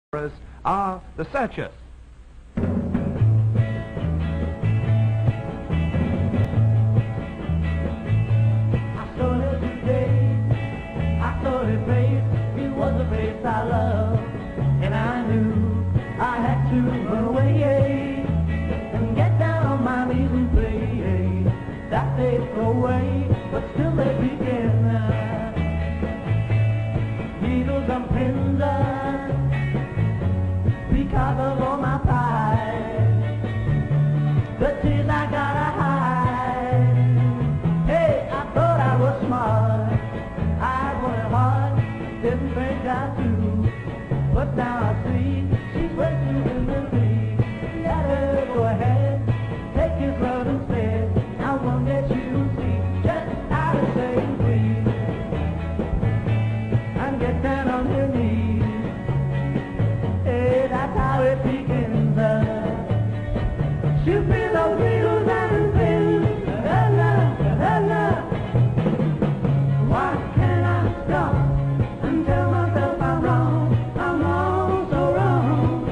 are the Searchers. I saw her today, I saw her face, it was a face I loved, and I knew I had to run away, and get down on my knees and pray, that they'd go away, but still they begin, needles and pins, because of all my pride, the tears I gotta hide. Hey, I thought I was smart, I wanted hard, didn't think I do, but now I see she's way too in the lead. Let her go ahead, take his love instead. I won't let you see just how to say please, and get down on your knees. Hey, that's how it begins. You feel those needles and pins. Why can't I stop and tell myself I'm wrong? I'm wrong, so wrong.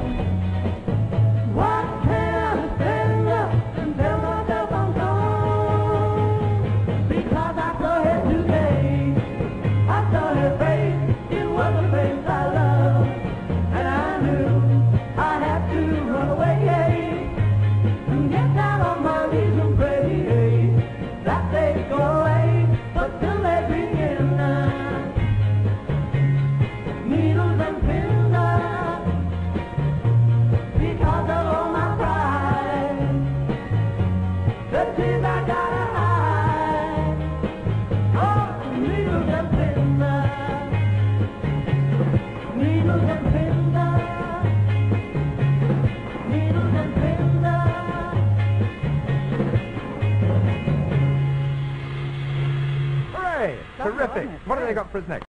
Why can't I stand up and tell myself I'm wrong? Because I saw her today, I saw her face, it was a face I loved, and I knew I had to run away. Get down on my knees and pray that they go away, but still they begin. Needles and pins, because of all my pride, the tears I gotta hide. Oh, needles and pins, needles and pins, needles and pins. Hooray! Terrific. What have they got for us next?